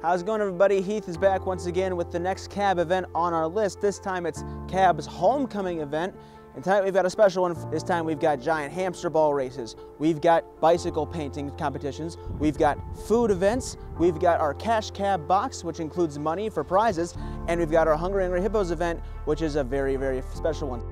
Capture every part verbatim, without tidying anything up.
How's it going, everybody? Heath is back once again with the next C A B event on our list. This time it's C A B's Homecoming Event. And tonight we've got a special one. This time we've got giant hamster ball races. We've got bicycle painting competitions. We've got food events. We've got our cash cab box, which includes money for prizes. And we've got our Hungry Hungry Hippos event, which is a very, very special one.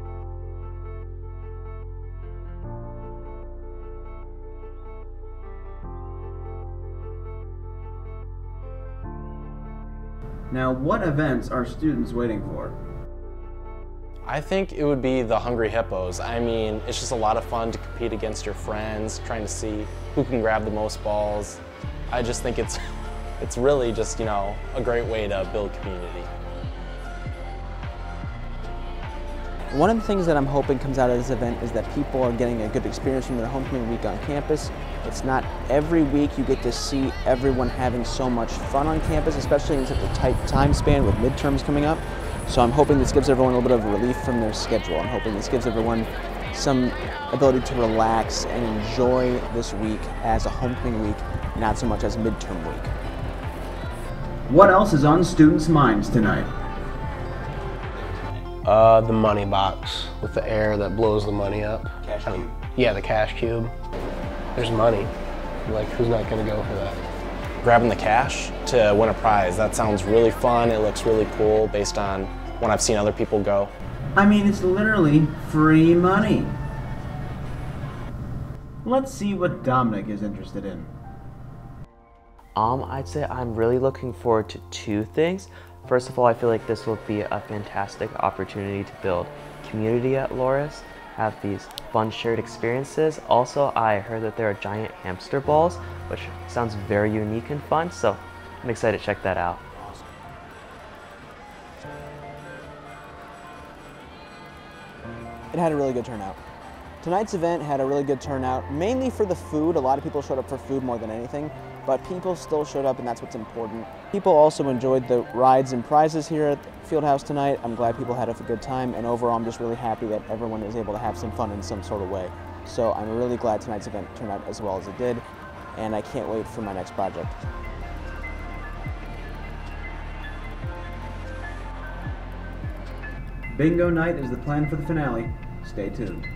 Now, what events are students waiting for? I think it would be the Hungry Hippos. I mean, it's just a lot of fun to compete against your friends, trying to see who can grab the most balls. I just think it's, it's really just, you know, a great way to build community. One of the things that I'm hoping comes out of this event is that people are getting a good experience from their homecoming week on campus. It's not every week you get to see everyone having so much fun on campus, especially in such a tight time span with midterms coming up. So I'm hoping this gives everyone a little bit of relief from their schedule. I'm hoping this gives everyone some ability to relax and enjoy this week as a homecoming week, not so much as midterm week. What else is on students' minds tonight? Uh, the money box with the air that blows the money up. Cash cube. Um, yeah, the cash cube. There's money. Like, who's not gonna go for that? Grabbing the cash to win a prize, that sounds really fun. It looks really cool based on when I've seen other people go. I mean, it's literally free money. Let's see what Dominic is interested in. Um, I'd say I'm really looking forward to two things. First of all, I feel like this will be a fantastic opportunity to build community at Loras, have these fun shared experiences. Also, I heard that there are giant hamster balls, which sounds very unique and fun, so I'm excited to check that out. It had a really good turnout. Tonight's event had a really good turnout, mainly for the food. A lot of people showed up for food more than anything, but people still showed up, and that's what's important. People also enjoyed the rides and prizes here at FieldHouse tonight. I'm glad people had a good time, and overall I'm just really happy that everyone was able to have some fun in some sort of way. So I'm really glad tonight's event turned out as well as it did, and I can't wait for my next project. Bingo night is the plan for the finale. Stay tuned.